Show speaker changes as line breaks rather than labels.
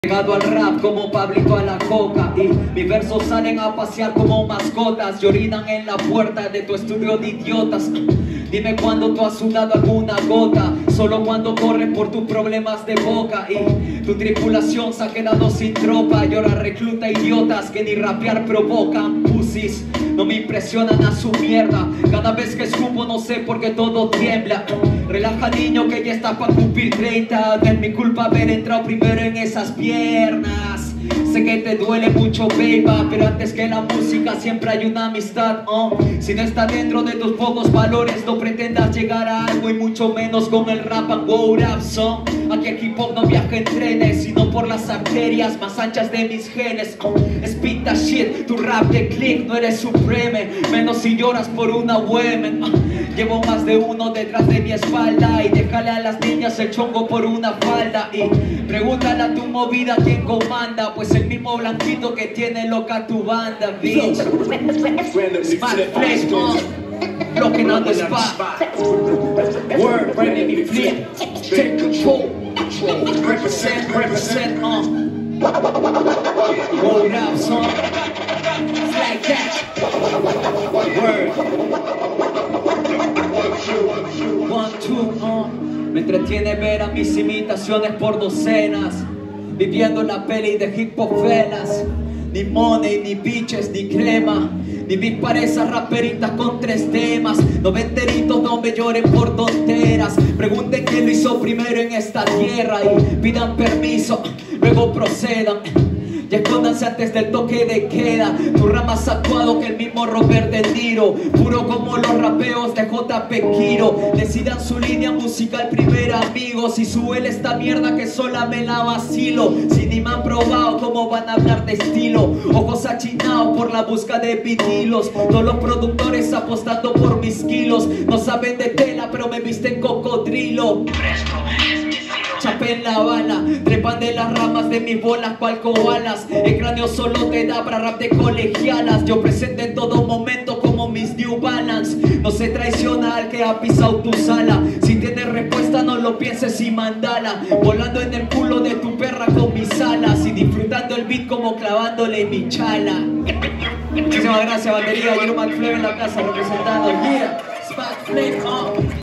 Llegado al rap como Pablito a la coca, y mis versos salen a pasear como mascotas y orinan en la puerta de tu estudio de idiotas. Dime cuándo tú has sudado alguna gota, solo cuando corres por tus problemas de boca y tu tripulación se ha quedado sin tropa y ahora recluta idiotas que ni rapear provocan. Pussies no me impresionan a su mierda, cada vez que escupo no sé por qué todo tiembla. Relaja niño que ya está para cumplir 30, no es mi culpa haber entrado primero en esas piernas. Sé que te duele mucho, baby, pero antes que la música siempre hay una amistad, Si no está dentro de tus pocos valores, no pretendas llegar a algo y mucho menos con el rap and wow rap song. Aquí el hip hop no viaja en trenes, sino por las arterias más anchas de mis genes. Spit that shit, tu rap de click, no eres supreme, menos si lloras por una women. Llevo más de uno detrás de mi espalda y déjale a las niñas el chongo por una falda. Y pregúntale a tu movida quién comanda, pues el mismo blanquito que tiene loca tu banda, bitch. Smart flex, blocking on the spot. Word, branding me flip. Take control. Represent, Roll out, son. Like that. Word. 1, 2, Me entretiene ver a mis imitaciones por docenas, viviendo la peli de hip hop velas. Ni money, ni bitches, ni crema, ni mis parejas raperitas con 3 temas. Noventeritos no me lloren por tonteras. Pregunten quién lo hizo primero en esta tierra y pidan permiso, luego procedan. Y escóndanse antes del toque de queda. Tu rap más actuado que el mismo Robert De Niro, puro como los rapeos de JP Quiro. Decidan su línea musical primer amigos, y suele esta mierda que sola me la vacilo. Si ni me han probado, ¿cómo van a hablar de estilo? Ojos achinados por la busca de vinilos. Todos los productores apostando por mis kilos. No saben de tela pero me visten cocodrilo. Chapen la bala, trepan de las ramas de mis bolas cual koalas. El cráneo solo te da para rap de colegialas. Yo presente en todo momento como mis New Balance. No se traiciona al que ha pisado tu sala. Si tienes respuesta no lo pienses y mandala. Volando en el culo de tu perra con mis alas y disfrutando el beat como clavándole mi chala. Muchísimas gracias, batería. Yo McFlare en la casa representando. Yeah, Smart Flame,